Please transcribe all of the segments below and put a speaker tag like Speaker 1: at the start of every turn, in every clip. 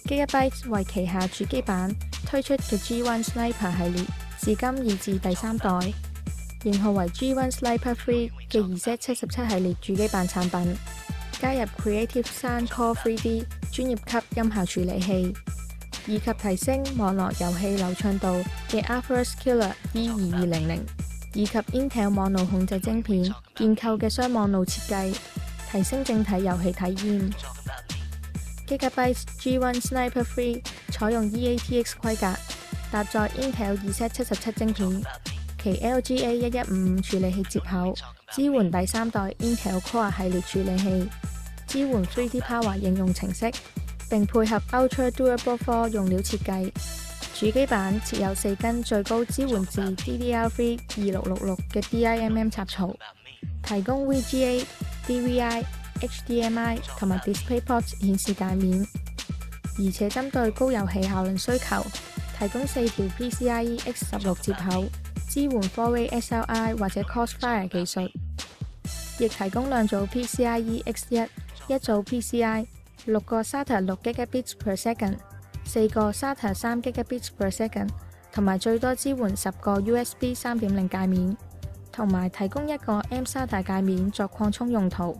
Speaker 1: Gigabyte 為旗下主機板推出嘅 G1 Sniper 系列，至今已至第3代，型號為 G1 Sniper 3嘅 Z77 系列主機板產品，加入 Creative Sound Core 3D 專業級音效處理器，以及提升網絡遊戲流暢度嘅 Aorus Killer E2200， 以及 Intel 網路控制晶片建構嘅雙網路設計，提升整體遊戲體驗。Gigabyte G1 Sniper 3採用 eATX 規格，搭載 Intel Z77 晶片，其 LGA 1155處理器接口，支援第3代 Intel Core 系列處理器，支援 3D Power 應用程式，並配合 Ultra Durable 4用料設計。主機板設有4根最高支援至 DDR3 2666嘅 DIMM 插槽，提供 VGA、DVI、HDMI 同埋 DisplayPort 顯示界面，而且針對高遊戲效能需求，提供4條 PCIe X16 接口，支援 4way SLI 或者 Crossfire 技術，亦提供2組 PCIe X1、1組 PCI、6個 SATA 6 Gbps/s、4個 SATA 3 Gbps/s， 同埋最多支援10個 USB 3.0 界面，同埋提供1個 mSATA 界面作擴充用途。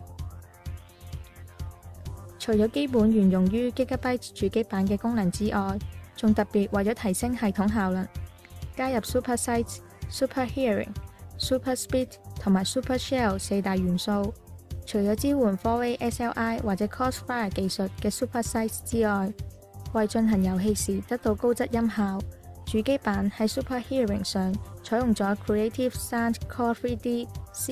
Speaker 1: 除咗基本沿用於 Gigabyte 主機板嘅功能之外，仲特別為咗提升系統效能，加入 Super Sight、Super Hearing、Super Speed 同埋 Super Shell 4大元素。除咗支援 4way SLI 或者 Crossfire 技術嘅 Super Sight 之外，為進行遊戲時得到高質音效，主機板喺 Super Hearing 上採用咗 Creative Sound Core 3D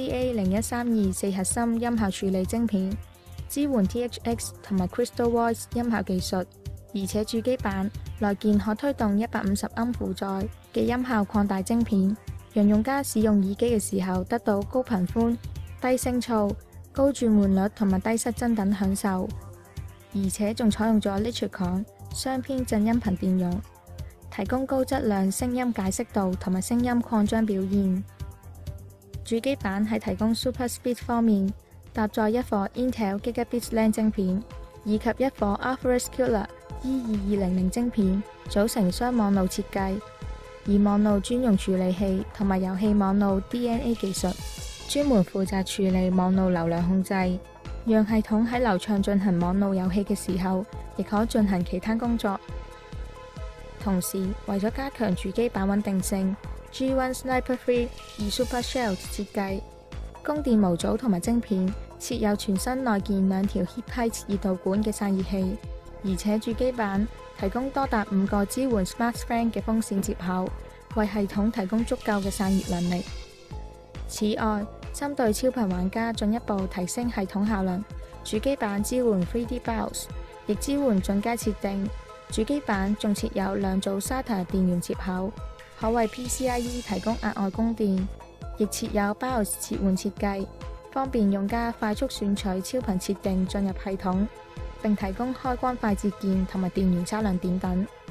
Speaker 1: CA0132 核心音效處理晶片，支援 THX 同埋 Crystal Voice 音效技術，而且主機板內建可推動150音負載嘅音效擴大晶片，讓用家使用耳機嘅時候得到高頻寬、低聲噪、高轉換率同埋低失真等享受，而且仲採用咗 Litricon 雙編震音頻電容，提供高質量聲音解析度同埋聲音擴張表現。主機板喺提供 Super Speed 方面，搭載一顆 Intel Gigabit LAN 晶片，以及一顆 Aorus Killer E2200 晶片，組成雙網路設計，以網路專用處理器同埋遊戲網路 DNA 技術，專門負責處理網路流量控制，讓系統喺流暢進行網路遊戲嘅時候，亦可進行其他工作。同時，為咗加強主機板穩定性， G1 Sniper 3以 Super Shell 設計，供電模組同埋晶片設有全身內建2條 Heat Pipe 熱導管嘅散熱器，而且主機板提供多達5個支援 Smart Fan 嘅風扇接口，為系統提供足夠嘅散熱能力。此外，針對超頻玩家進一步提升系統效能，主機板支援 3D BIOS， 亦支援進階設定。主機板仲設有2組 SATA 電源接口，可為 PCIe 提供額外供電，亦設有 BIOS 切換設計，方便用家快速選取超頻設定進入系統，並提供開關快捷鍵同埋電源測量點等。